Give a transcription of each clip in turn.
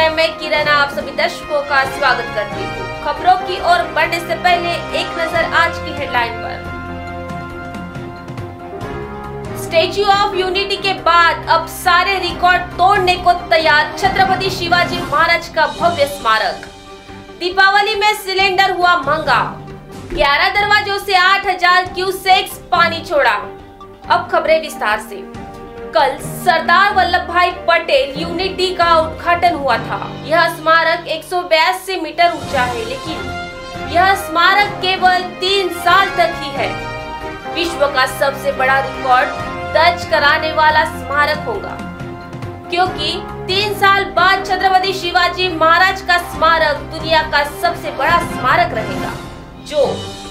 है, मैं किरण आप सभी दर्शकों का स्वागत करती हूँ। खबरों की ओर बढ़ने से पहले एक नजर आज की हेडलाइन पर। स्टैच्यू ऑफ यूनिटी के बाद अब सारे रिकॉर्ड तोड़ने को तैयार छत्रपति शिवाजी महाराज का भव्य स्मारक। दीपावली में सिलेंडर हुआ महंगा, 11 दरवाजों से 8000 क्यूसेक्स पानी छोड़ा। अब खबरें विस्तार से। कल सरदार वल्लभ भाई पटेल यूनिटी का उद्घाटन हुआ था। यह स्मारक 182 मीटर ऊंचा है, लेकिन यह स्मारक केवल 3 साल तक ही है। विश्व का सबसे बड़ा रिकॉर्ड दर्ज कराने वाला स्मारक होगा, क्योंकि 3 साल बाद छत्रपति शिवाजी महाराज का स्मारक दुनिया का सबसे बड़ा स्मारक रहेगा, जो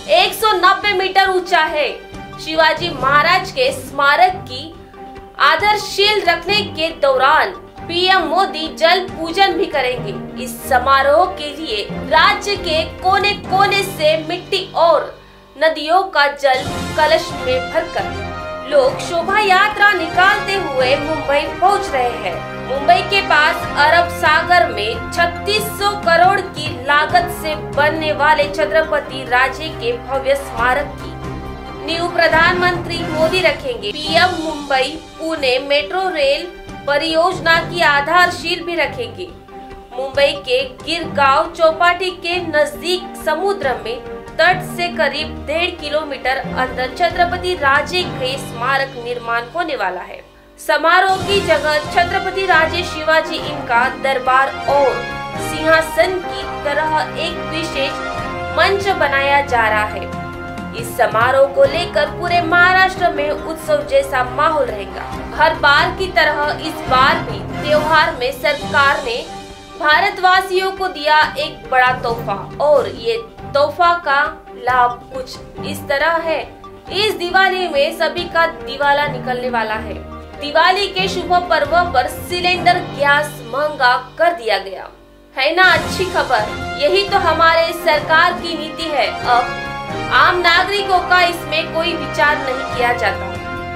190 मीटर ऊंचा है। शिवाजी महाराज के स्मारक की आधारशिला रखने के दौरान पीएम मोदी जल पूजन भी करेंगे। इस समारोह के लिए राज्य के कोने कोने से मिट्टी और नदियों का जल कलश में भरकर लोग शोभा यात्रा निकालते हुए मुंबई पहुंच रहे हैं। मुंबई के पास अरब सागर में 3600 करोड़ की लागत से बनने वाले छत्रपति राजे के भव्य स्मारक की नींव प्रधानमंत्री मोदी रखेंगे। PM Mumbai Pune metro rail परियोजना की आधारशिला भी रखेंगे। मुंबई के गिरगांव चौपाटी के नजदीक समुद्र में तट से करीब 1.5 किलोमीटर अंदर छत्रपति राजे के स्मारक निर्माण होने वाला है। समारोह की जगह छत्रपति राजे शिवाजी इनका दरबार और सिंहासन की तरह एक विशेष मंच बनाया जा रहा है। इस समारोह को लेकर पूरे महाराष्ट्र में उत्सव जैसा माहौल रहेगा। हर बार की तरह इस बार भी त्योहार में सरकार ने भारतवासियों को दिया एक बड़ा तोहफा, और ये तोहफा का लाभ कुछ इस तरह है। इस दिवाली में सभी का दिवाला निकलने वाला है। दिवाली के शुभ पर्व पर सिलेंडर गैस महंगा कर दिया गया है ना। अच्छी खबर, यही तो हमारे सरकार की नीति है। अब आम नागरिकों का इसमें कोई विचार नहीं किया जाता।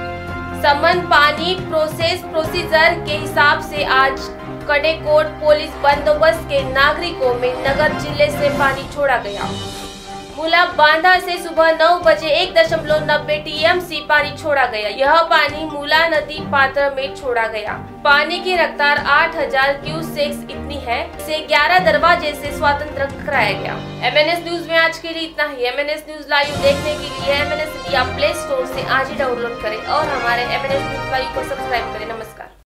समन पानी प्रोसीजर के हिसाब से आज कड़ेकोट पुलिस बंदोबस्त के नागरिकों में नगर जिले से पानी छोड़ा गया। मुला बांधा से सुबह 9 बजे 1.90 टीएमसी पानी छोड़ा गया। यह पानी मुला नदी पात्र में छोड़ा गया। पानी की रफ्तार 8000 क्यूसेक्स इतनी है। इसे 11 दरवाजे से स्वतंत्र कराया गया। एमएनएस न्यूज में आज के लिए इतना ही। एमएनएस न्यूज लाइव देखने के लिए एमएनएस इंडिया प्ले स्टोर से आज ही डाउनलोड करें और हमारे एमएनएस न्यूज लाइव को सब्सक्राइब करें। नमस्कार।